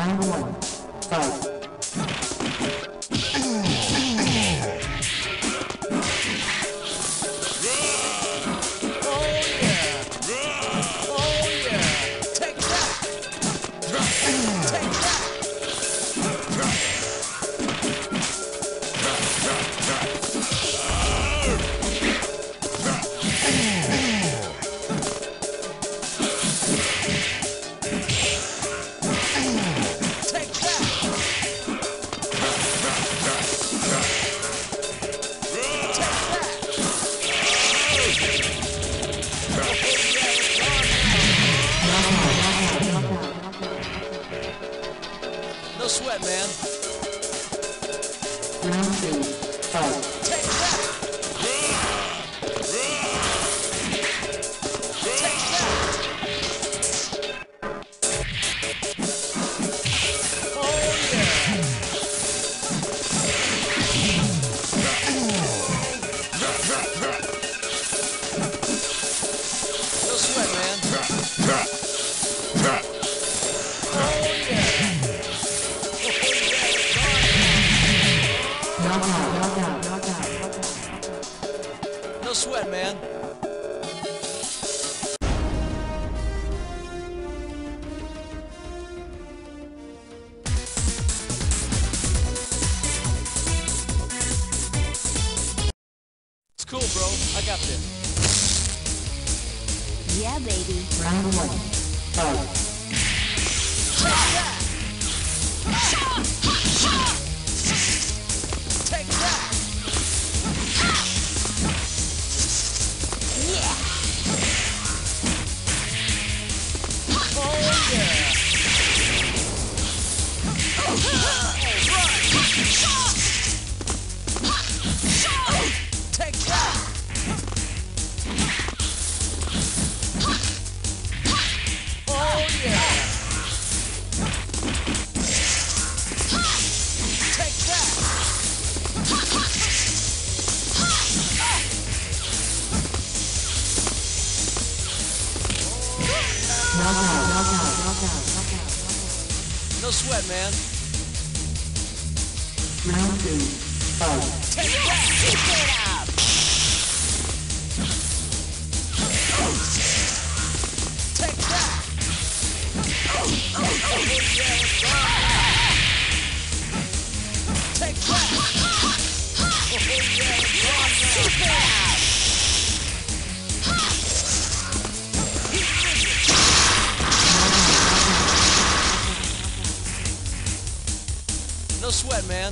Round one. Fight. No sweat, man. Round two. Fight. Take that! Take that! Oh, yeah! No sweat, man. No sweat, man. It's cool, bro. I got this. Yeah, baby. Round one. Fight. Take that! Yeah. Oh, yeah! Take that! Oh, yeah! Take that! No sweat, man. Round two. Fight. Take that! Keep it up. Take that! Take that! Keep it up. No sweat, man.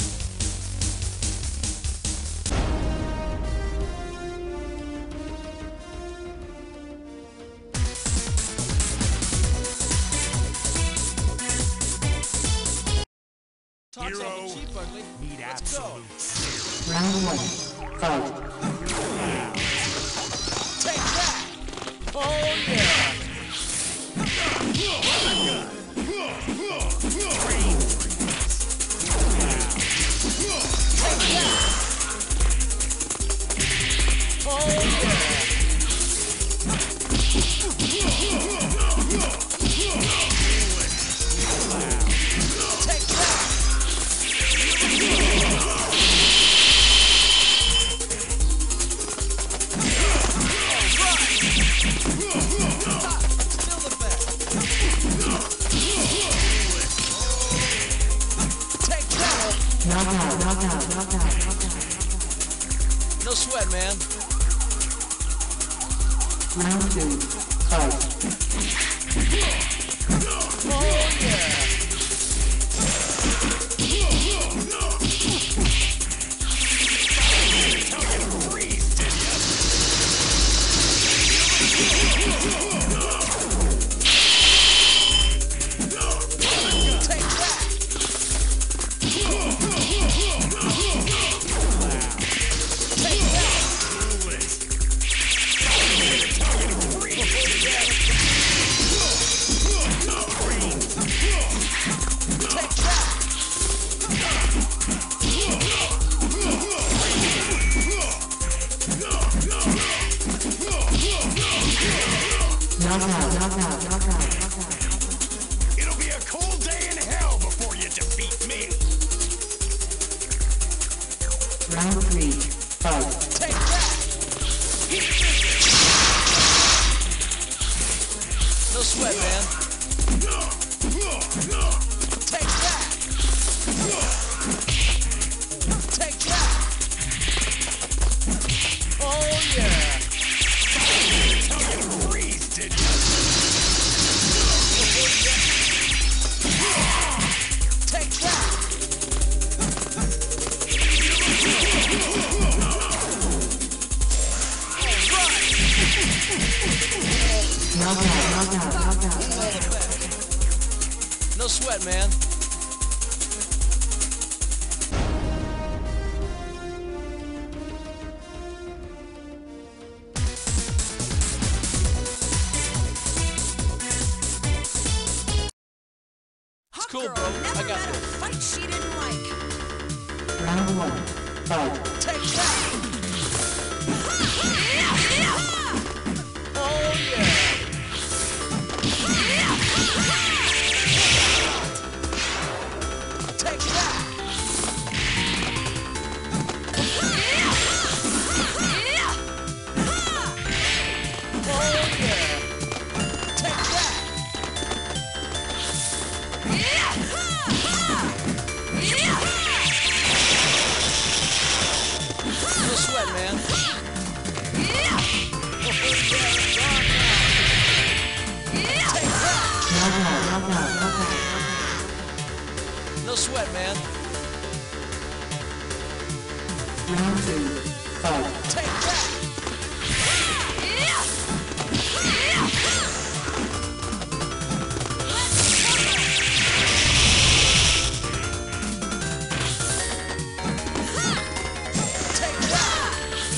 Talk something cheap, ugly. Let's go. Round one. Fight. Take that! Oh, yeah! Oh, yeah! Take that! Still the best. Take that! Knockout. No sweat, man. Round two. Fight. Oh, yeah! Take that! Take that! Knockout. It'll be a cold day in hell before Round 3. Fight. Take that. No sweat, man. Take that. Take that. Oh yeah. Freeze, did you? Take that. Knockout. No sweat, man. It's cool, bro. I got this. Fight she didn't like. Round 1. Fight. Take that. Oh yeah. Take that. Oh yeah. Take that. No sweat, man. Take that. Knockout. No sweat, man. Round 2. Fight. Take that. Take that.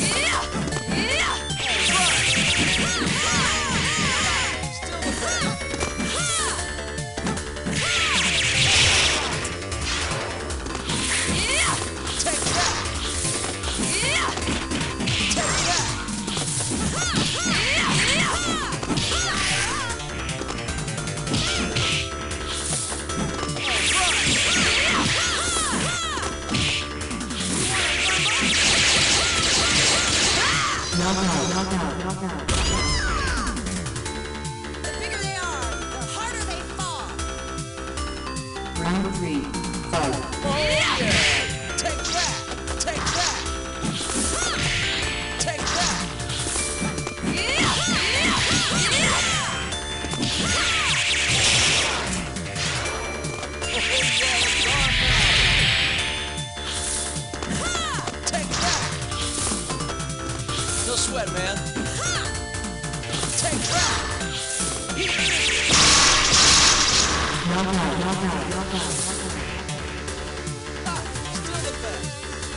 Still the best. Take that. Take that. Knockout. The bigger they are, the harder they fall. Round 3. Fight. Oh yeah. Take that. Take that. Take that. Take that. No sweat, man. Take that. Knockout. Still the best.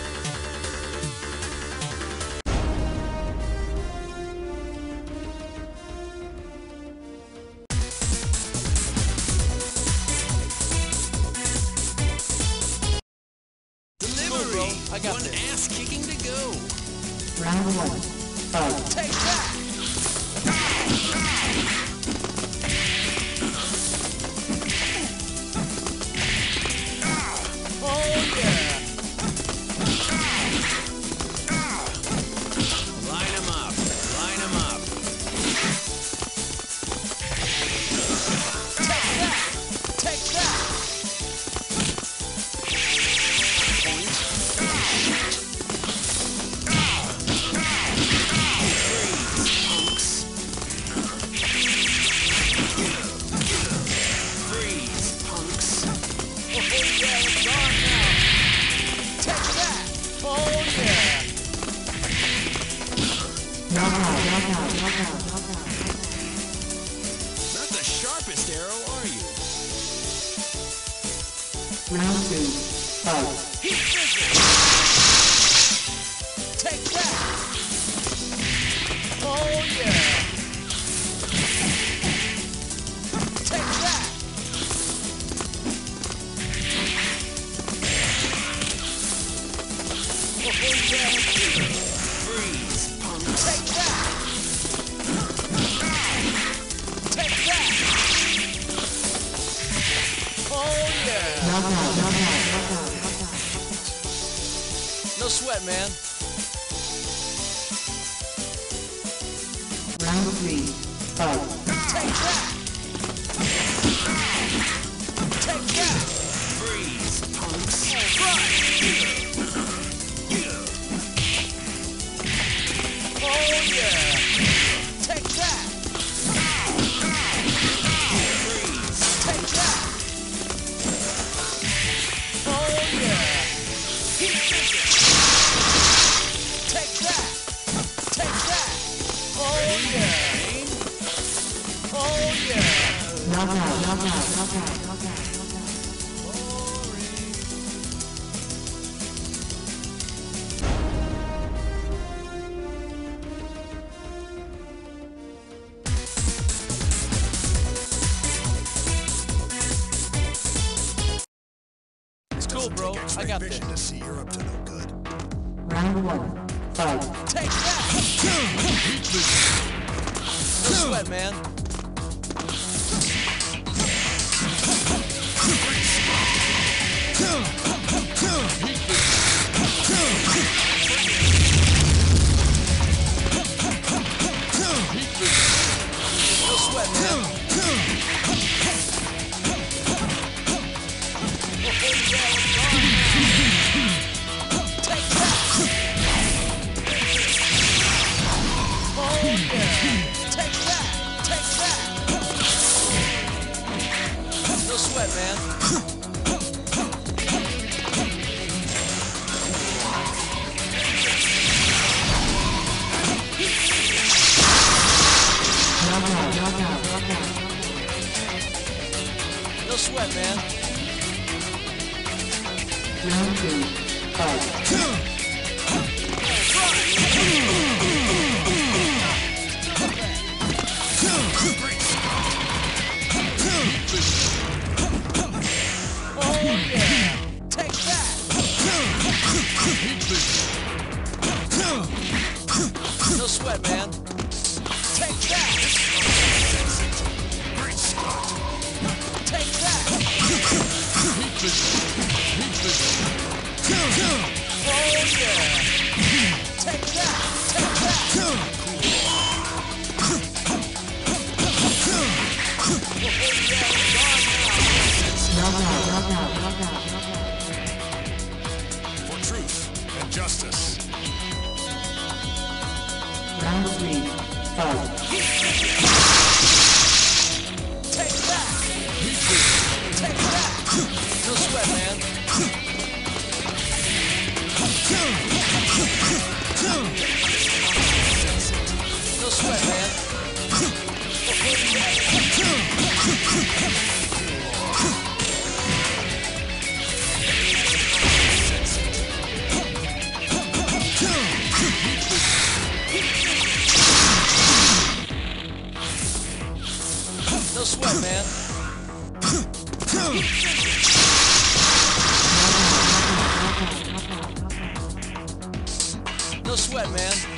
Delivery. I got One this. ass kicking to go. Round 1. Fight. Take that. Oh yeah. Line 'em up. Line 'em up. Take that. Take that. Point. Freeze, punks. Oh yeah, it's on now. Take that. Oh yeah. Knockout. Not the sharpest arrow, are you? Round 2. Fight. Heat vision. Take that. Oh yeah. Take that. Oh yeah. Freeze, punks. Take that. Take that. Oh yeah. Knockout. sweat, man. Round 3. Fight. Take that. Take that. Freeze, punks. Right. Oh yeah. Take that. Freeze. Take that. Oh yeah. Keep thinking. Take that. Take that. Oh yeah. Oh yeah. Knockout. Knockout. Knockout. Knockout. It's cool, bro. I got this. To see you're up to no good. Round 1. Fight. Take that. No sweat, man. No sweat, man. Take that. Oh yeah. Take that. Take that. No sweat, man. Knockout. Knockout. Knockout. No sweat, man. Round 2. Fight. Oh yeah. Take that. No sweat, man. Take that. Take that. Oh yeah. Take that. Take that. Knockout. Knockout. Knockout. For truth and justice. Round 3. Fight. Take that. Take that. No sweat, man. No sweat, man. No sweat, man. No sweat, man.